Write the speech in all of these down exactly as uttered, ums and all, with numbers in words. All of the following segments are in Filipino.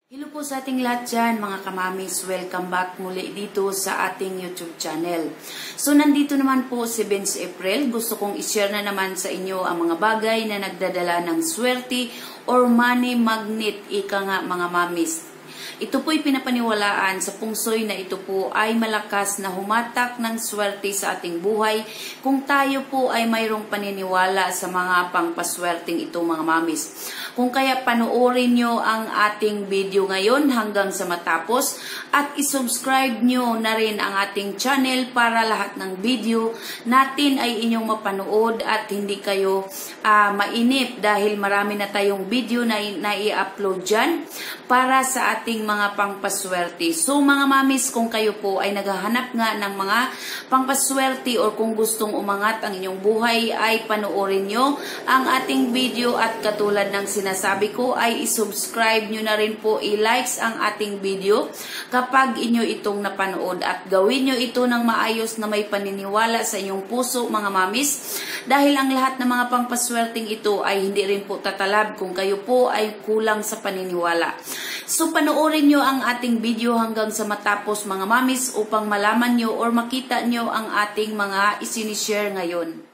Hello po sa ating lahat dyan, mga kamamis. Welcome back muli dito sa ating YouTube channel. So, nandito naman po si Vince April. Gusto kong i-share na naman sa inyo ang mga bagay na nagdadala ng swerte or money magnet, ika nga mga mamis. Ito po'y pinapaniwalaan sa pungsoy na ito po ay malakas na humatak ng swerte sa ating buhay kung tayo po ay mayroong paniniwala sa mga pangpaswerteng ito, mga mamis. Kung kaya panoorin nyo ang ating video ngayon hanggang sa matapos at isubscribe nyo na rin ang ating channel para lahat ng video natin ay inyong mapanood at hindi kayo uh, mainip dahil marami na tayong video na, na i-upload dyan para sa ating mga pangpaswerte. So mga mamis, kung kayo po ay naghahanap nga ng mga pangpaswerte or kung gustong umangat ang inyong buhay ay panoorin nyo ang ating video at katulad ng sinasabi ko ay isubscribe nyo na rin po, i-likes ang ating video kapag inyo itong napanood at gawin nyo ito ng maayos na may paniniwala sa inyong puso, mga mamis, dahil ang lahat ng mga pangpaswerteng ito ay hindi rin po tatalab kung kayo po ay kulang sa paniniwala. So panoorin nyo ang ating video hanggang sa matapos, mga mamis, upang malaman nyo or makita nyo ang ating mga isinishare ngayon.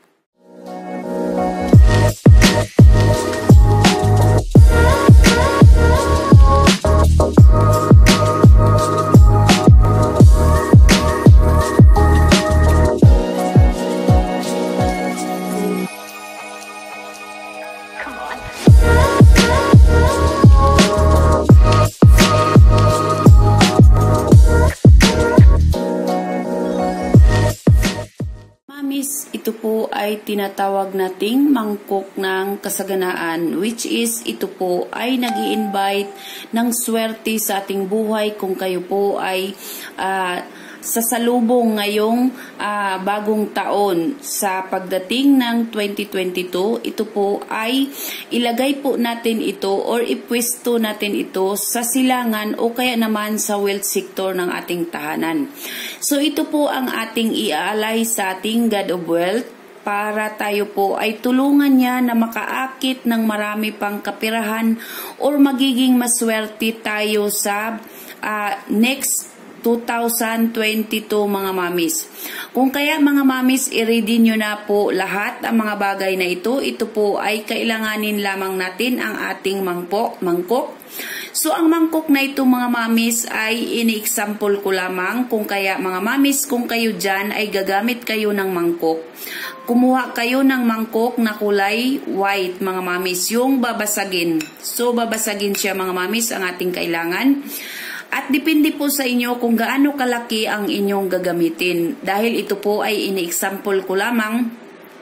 Ito po ay tinatawag nating mangkok ng kasaganaan, which is ito po ay nag-i-invite ng swerte sa ating buhay kung kayo po ay uh, sasalubong ngayong uh, bagong taon sa pagdating ng twenty twenty-two. Ito po ay ilagay po natin ito or ipwesto natin ito sa silangan o kaya naman sa wealth sector ng ating tahanan. So ito po ang ating iaalay sa ating God of Wealth para tayo po ay tulungan niya na makaakit ng marami pang kapirahan or magiging maswerte tayo sa uh, next two thousand twenty-two, mga mamis. Kung kaya, mga mamis, i-ready nyo na po lahat ang mga bagay na ito. Ito po ay kailanganin lamang natin ang ating mangpok, mangkok. So, ang mangkok na ito, mga mamis, ay ini-example ko lamang. Kung kaya, mga mamis, kung kayo dyan ay gagamit kayo ng mangkok, kumuha kayo ng mangkok na kulay white, mga mamis, yung babasagin. So, babasagin siya, mga mamis, ang ating kailangan. At depende po sa inyo kung gaano kalaki ang inyong gagamitin. Dahil ito po ay ini-example ko lamang.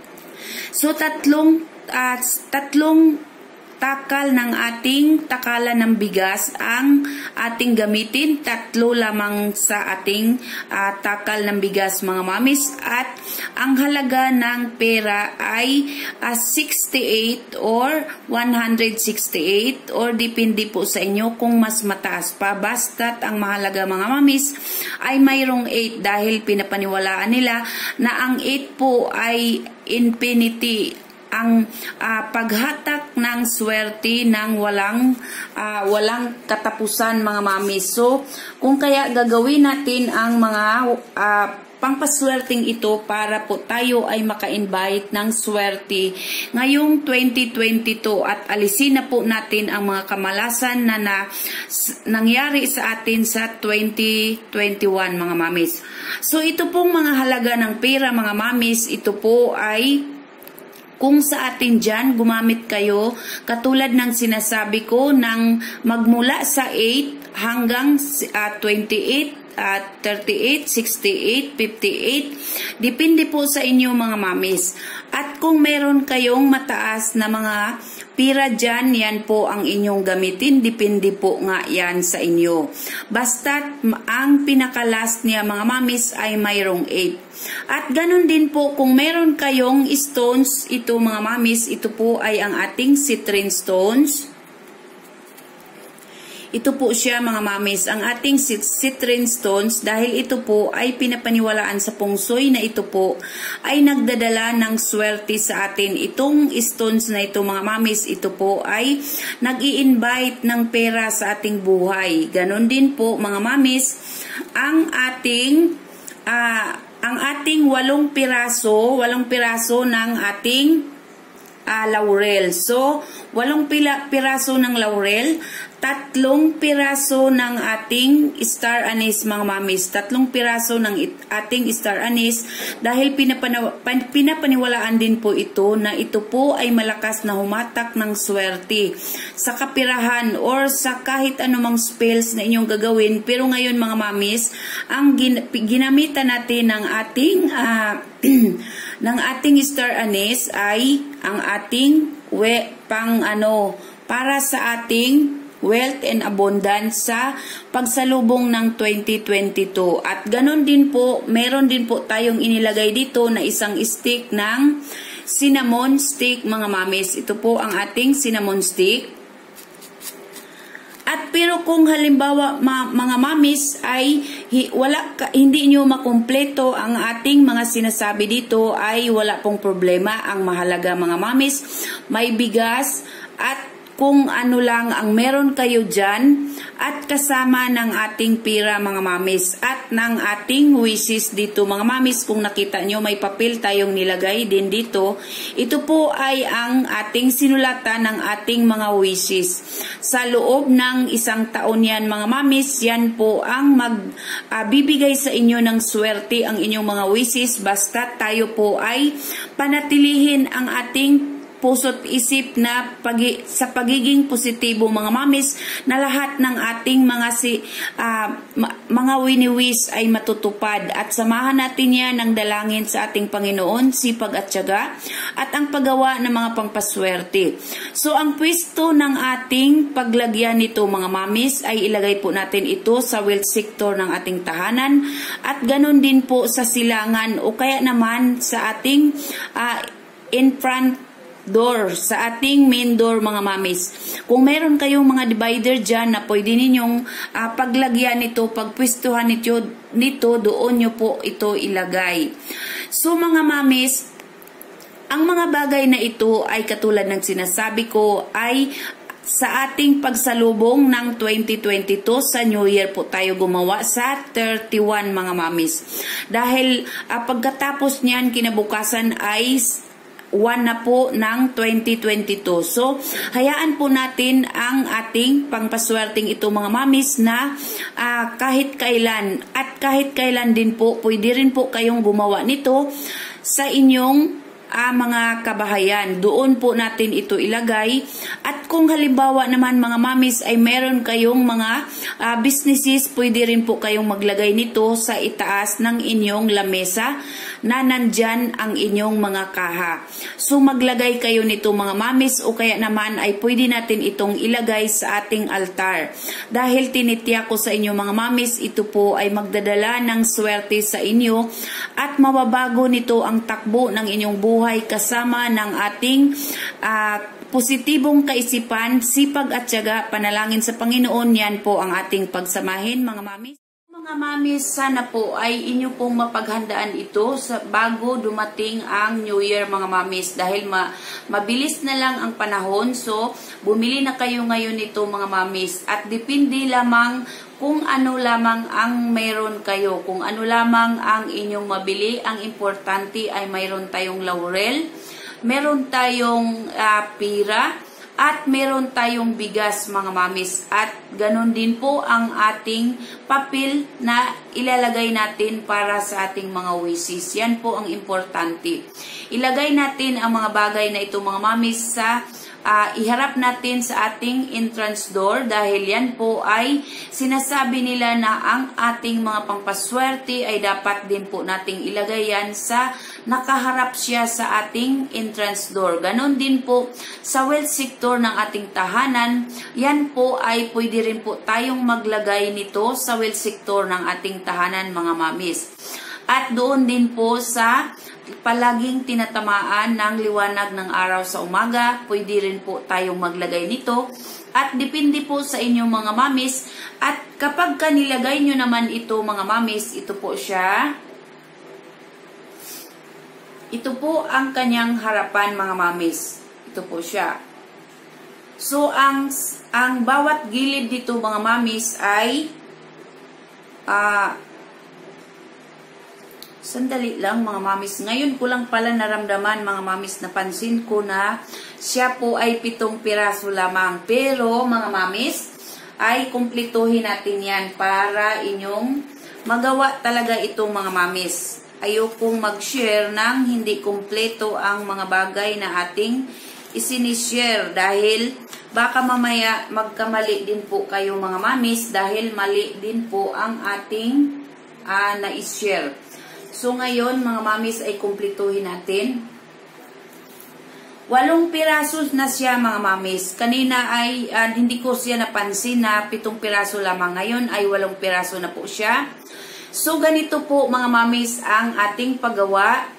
So, tatlong, uh, tatlong takal ng ating takalan ng bigas ang ating gamitin. Tatlo lamang sa ating uh, takal ng bigas, mga mamis. At ang halaga ng pera ay uh, sixty-eight or one hundred sixty-eight or depende po sa inyo kung mas mataas pa. Basta't ang mahalaga, mga mamis, ay mayroong eight dahil pinapaniwalaan nila na ang eight po ay infinity, ang uh, paghatak ng swerte ng walang uh, walang katapusan, mga mami. So, kung kaya gagawin natin ang mga uh, pangpaswerteng ito para po tayo ay maka-invite ng swerte ngayong twenty twenty-two at alisin na po natin ang mga kamalasan na, na nangyari sa atin sa twenty twenty-one, mga mamis. So, ito pong mga halaga ng pera, mga mamis, ito po ay kung sa atin dyan, gumamit kayo, katulad ng sinasabi ko, ng magmula sa eight hanggang uh, twenty-eight, uh, thirty-eight, sixty-eight, fifty-eight. Depende po sa inyo, mga mamis. At kung meron kayong mataas na mga pira dyan, yan po ang inyong gamitin. Depende po nga yan sa inyo. Basta't ang pinakalas niya, mga mamis, ay mayroong eight. At ganun din po kung meron kayong stones, ito, mga mamis, ito po ay ang ating citrine stones. Ito po siya mga mamis, ang ating citrine stones, dahil ito po ay pinapaniwalaan sa pungsoy na ito po ay nagdadala ng swerte sa atin. Itong stones na ito mga mamis, ito po ay nag-i-invite ng pera sa ating buhay. Ganon din po mga mamis, ang ating uh, ang ating walong piraso, walong piraso ng ating uh, laurel. So, walong pila, piraso ng laurel, tatlong piraso ng ating star anise mga mamis, tatlong piraso ng it, ating star anise, dahil pinapana, pan, pinapaniwalaan din po ito na ito po ay malakas na humatak ng swerte sa kapirahan or sa kahit anumang spells na inyong gagawin. Pero ngayon mga mamis, ang gin, ginamitan natin ng ating uh, ng ating star anise ay ang ating we, pang ano para sa ating wealth and abundance sa pagsalubong ng twenty twenty-two. At ganon din po, meron din po tayong inilagay dito na isang stick ng cinnamon stick mga mamis. Ito po ang ating cinnamon stick. At pero kung halimbawa ma, mga mamis ay hi, wala hindi niyo makumpleto ang ating mga sinasabi dito, ay wala pong problema. Ang mahalaga mga mamis, may bigas at kung ano lang ang meron kayo dyan, at kasama ng ating pira mga mamis at ng ating wishes dito mga mamis. Kung nakita nyo, may papel tayong nilagay din dito. Ito po ay ang ating sinulatan ng ating mga wishes. Sa loob ng isang taon yan mga mamis, yan po ang magbibigay uh, sa inyo ng swerte ang inyong mga wishes, basta tayo po ay panatilihin ang ating puso't isip na pagi, sa pagiging positibo mga mamis, na lahat ng ating mga si uh, ma, mga wini-wish ay matutupad, at samahan natin yan ng dalangin sa ating Panginoon, sipag at tiyaga at ang paggawa ng mga pangpaswerte. So ang pwesto ng ating paglagyan nito mga mamis ay ilagay po natin ito sa wealth sector ng ating tahanan, at ganon din po sa silangan o kaya naman sa ating uh, in front door, sa ating main door mga mamis. Kung meron kayong mga divider dyan na pwede ninyong uh, paglagyan nito, pagpwestuhan nito, nito, doon nyo po ito ilagay. So mga mamis, ang mga bagay na ito ay katulad ng sinasabi ko ay sa ating pagsalubong ng twenty twenty-two, sa New Year po tayo gumawa sa thirty-one mga mamis. Dahil uh, pagkatapos niyan, kinabukasan ay one na po ng twenty twenty-two. So, hayaan po natin ang ating pangpaswerteng ito mga mamis na uh, kahit kailan at kahit kailan din po, pwede rin po kayong gumawa nito sa inyong uh, mga kabahayan. Doon po natin ito ilagay. At kung halimbawa naman mga mamis ay meron kayong mga uh, businesses, pwede rin po kayong maglagay nito sa itaas ng inyong lamesa na nandyan ang inyong mga kaha. So maglagay kayo nito mga mamis, o kaya naman ay pwede natin itong ilagay sa ating altar. Dahil tinitiyak ko sa inyo mga mamis, ito po ay magdadala ng swerte sa inyo at mababago nito ang takbo ng inyong buhay kasama ng ating uh, positibong kaisipan, sipag at tiyaga, panalangin sa Panginoon. Yan po ang ating pagsamahin mga mamis. Mga mamis, sana po ay inyo pong mapaghandaan ito sa bago dumating ang New Year mga mamis, dahil ma mabilis na lang ang panahon. So bumili na kayo ngayon nito mga mamis, at depende lamang kung ano lamang ang mayroon kayo, kung ano lamang ang inyong mabili. Ang importante ay mayroon tayong laurel, meron tayong uh, pira, at meron tayong bigas mga mamis. At ganun din po ang ating papel na ilalagay natin para sa ating mga wishes. Yan po ang importante. Ilagay natin ang mga bagay na ito mga mamis sa Uh, iharap natin sa ating entrance door, dahil yan po ay sinasabi nila na ang ating mga pangpaswerte ay dapat din po nating ilagay yan sa nakaharap siya sa ating entrance door. Ganon din po sa wealth sector ng ating tahanan, yan po ay pwede rin po tayong maglagay nito sa wealth sector ng ating tahanan mga mamis. at doon din po sa palaging tinatamaan ng liwanag ng araw sa umaga. Pwede rin po tayong maglagay nito. At depende po sa inyong mga mamis. At kapag kanilagay nyo naman ito mga mamis, ito po siya. Ito po ang kanyang harapan mga mamis. Ito po siya. So, ang, ang bawat gilid dito mga mamis ay ah, uh, sandali lang mga mamis. Ngayon ko lang pala naramdaman mga mamis, napansin ko na siya po ay pitong piraso lamang. Pero mga mamis, ay kumplituhin natin yan para inyong magawa talaga itong mga mamis. Ayokong mag-share ng hindi kumpleto ang mga bagay na ating isinishare dahil baka mamaya magkamali din po kayo mga mamis dahil mali din po ang ating uh, na-share. So, ngayon, mga mamis, ay kumplituhin natin. Walong piraso na siya, mga mamis. Kanina ay uh, hindi ko siya napansin na pitong piraso lamang. Ngayon ay walong piraso na po siya. So, ganito po, mga mamis, ang ating paggawa.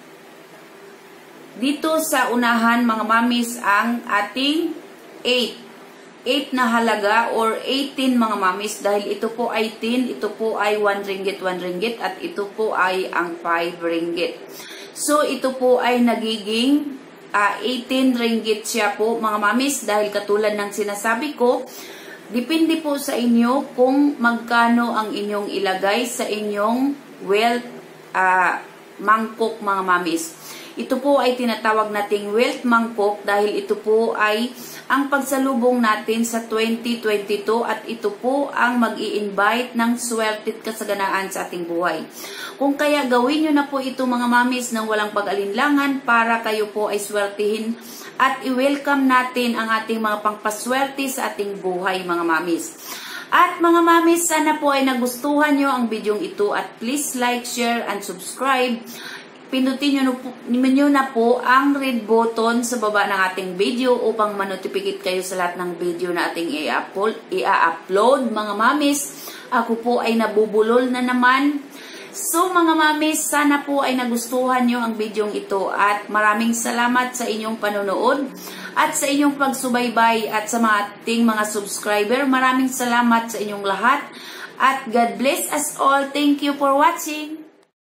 Dito sa unahan, mga mamis, ang ating eight. eight na halaga or eighteen mga mamis dahil ito po ay ten, ito po ay one ringgit, one ringgit at ito po ay ang five ringgit. So ito po ay nagiging uh, eighteen ringgit siya po mga mamis dahil katulad ng sinasabi ko, depende po sa inyo kung magkano ang inyong ilagay sa inyong wealth uh, mangkok mga mamis. Ito po ay tinatawag nating wealth mangkok dahil ito po ay ang pagsalubong natin sa twenty twenty-two at ito po ang mag-i-invite ng swerted kasaganaan sa ating buhay. Kung kaya gawin nyo na po ito mga mamis ng walang pag-alinlangan para kayo po ay swertihin at i-welcome natin ang ating mga pangpaswerte sa ating buhay mga mamis. At mga mamis, sana po ay nagustuhan nyo ang bidyong ito at please like, share, and subscribe. Pindutin nyo, nyo na po ang red button sa baba ng ating video upang manotificate kayo sa lahat ng video na ating i-upload. Mga mamis, ako po ay nabubulol na naman. So mga mamis, sana po ay nagustuhan nyo ang videong ito at maraming salamat sa inyong panonood at sa inyong pagsubaybay at sa mga ating mga subscriber. Maraming salamat sa inyong lahat at God bless us all. Thank you for watching.